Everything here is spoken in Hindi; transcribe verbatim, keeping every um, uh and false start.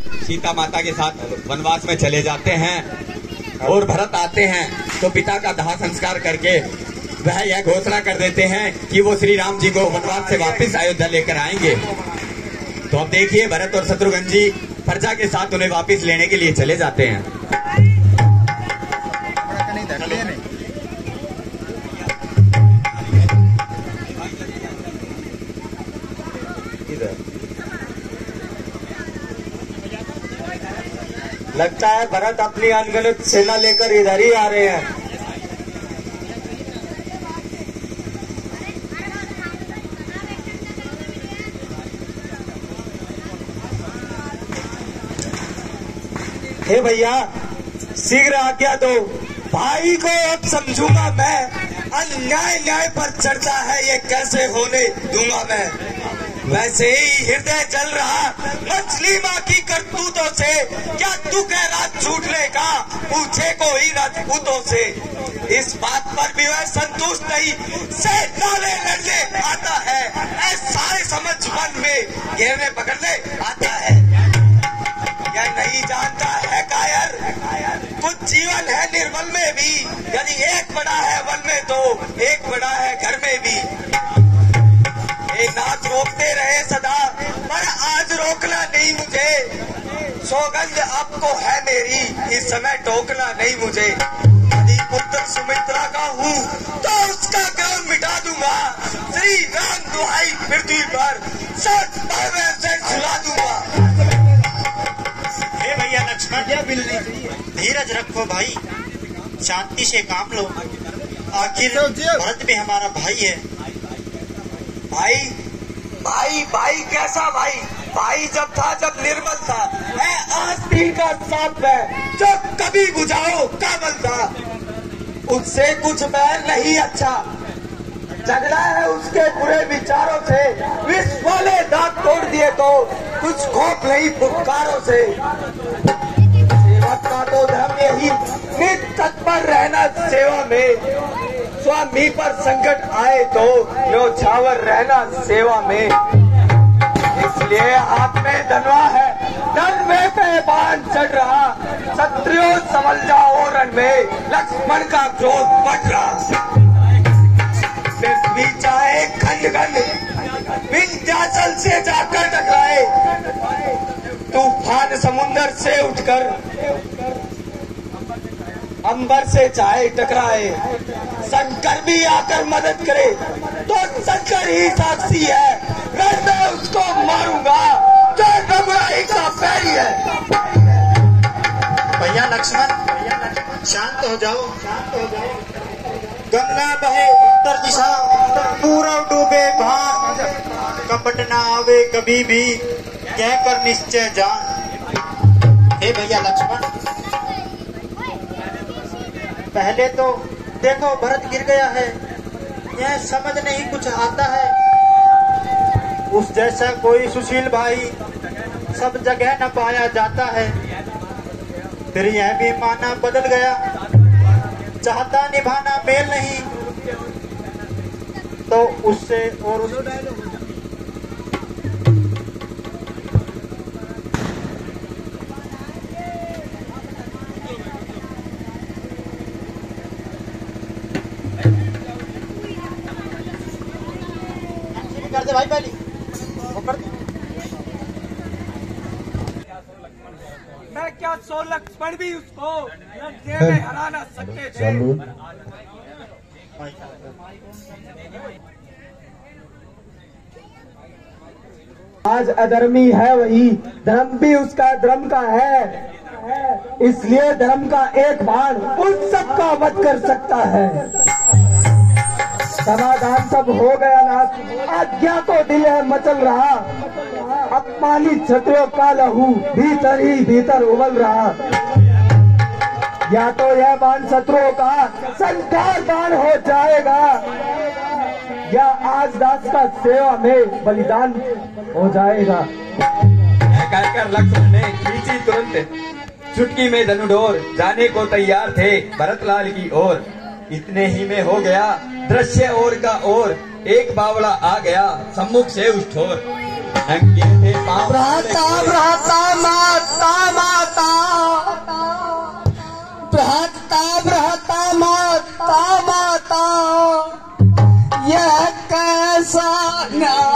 सीता माता के साथ वनवास में चले जाते हैं और भरत आते हैं तो पिता का दाह संस्कार करके वह यह घोषणा कर देते हैं कि वो श्री राम जी को वनवास से वापस अयोध्या लेकर आएंगे। तो अब देखिए भरत और शत्रुघ्न जी प्रजा के साथ उन्हें वापस लेने के लिए चले जाते हैं। लगता है भरत अपनी अनगिनत सेना लेकर इधर ही आ रहे हैं। हे भैया शीघ्र आज्ञा दो, भाई को अब समझूंगा मैं। अन्याय न्याय पर चर्चा है ये कैसे होने दूंगा मैं। वैसे ही हृदय जल रहा मछली माँ की करतूतों से, क्या तू कह रहा छूटने का पूछे को ही राजपूतों से। इस बात पर भी वह संतुष्ट नहीं से नाले लड़ने आता है, ऐसा समझ मन में घेरने पकड़ने आता है। यह नहीं जानता है कायर कुछ जीवन है निर्मल में भी, यदि एक बड़ा है वन में तो एक बड़ा है घर में भी। एक नाथ रोकते रहे सदा पर आज रोकना नहीं मुझे, सौगंध आपको है मेरी इस समय टोकना नहीं मुझे। यदि पुत्र सुमित्रा का हूँ तो उसका काम मिटा दूंगा, श्री राम दुहाई पृथ्वी पर सच पावे से झुला दूंगा। हे भैया लक्ष्मण धीरज रखो भाई, शांति से काम लो। आखिर भरत भी हमारा भाई है। भाई भाई भाई कैसा भाई? भाई जब था जब निर्मल था, मैं आस्तीन का सांप है जो कभी बुझाओ कामल था। उससे कुछ बैर नहीं अच्छा, झगड़ा है उसके बुरे विचारों से। विष वाले दांत तोड़ दिए तो कुछ खौफ नहीं फुटकारों से। सेवक का तो धर्म यही नित तत्पर रहना सेवा में, स्वामी पर संकट आए तो न्योछावर रहना सेवा में। इसलिए हाथ में धनवा है, धनवे पे बाण चढ़ रहा, शत्रुओं संभल जाओ रण में, लक्ष्मण का क्रोध बढ़ रहा। भी चाहे खंड खंड विंध्याचल से जाकर टकराए, तूफान समुन्दर से उठकर अंबर से चाहे टकराए, शंकर भी आकर मदद करे तो शंकर ही साक्षी है, रण में उसको मारूंगा जो घबराई का पैरी है। भैया लक्ष्मण शांत हो जाओ, गंगा बहे उत्तर दिशा, पूरब डूबे भान, कपट न आवे कभी भी, कहकर निश्चय जान। हे भैया लक्ष्मण पहले तो देखो भरत गिर गया है, यह समझ नहीं कुछ आता है। उस जैसा कोई सुशील भाई सब जगह न पाया जाता है। फिर यह भी माना बदल गया, चाहता निभाना मेल नहीं, तो उससे और उस कर दे भाई पहली वो कर दे। मैं क्या सौ लक्ष्मण भी उसको में हरा ना सकते थे। आज अधर्मी है वही, धर्म भी उसका धर्म का है, इसलिए धर्म का एक बाण उन सब का वध कर सकता है। समाधान सब हो गया नाथ, आज्ञा तो दिल है मचल रहा, अपमानित क्षत्रियों का लहू भीतर ही भीतर उबल रहा। या तो यह बाण शत्रुओं का संहार बाण हो जाएगा, या आज दास का सेवा में बलिदान हो जाएगा। कहकर लक्ष्मण ने खींची तुरंत चुटकी में धनुढोर, जाने को तैयार थे भरतलाल की ओर। इतने ही में हो गया दृश्य और का और, एक बावड़ा आ गया सम्मुख से उस ठोर। भ्राता भ्राता मात ना